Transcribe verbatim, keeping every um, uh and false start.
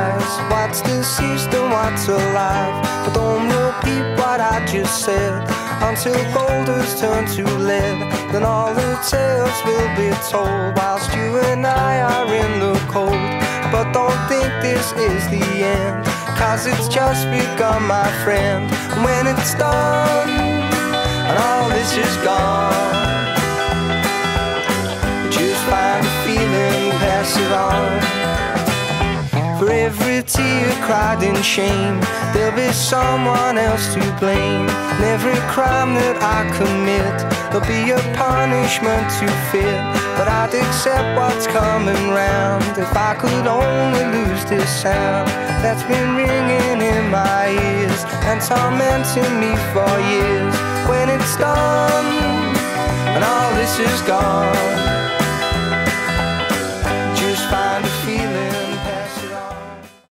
eyes. What's deceased and what's alive? But don't repeat what I just said until gold has turned to lead. Then all the tales will be told whilst you and I are in the cold. But don't think this is the end, 'cause it's just begun, my friend. And when it's done and all this is gone, just find a feeling, pass it on. For every tear cried in shame, there'll be someone else to blame. And every crime that I commit, there'll be a punishment to fit. But I'd accept what's coming round if I could only lose this sound that's been ringing in my ears and tormenting me for years. When it's done and all this is gone,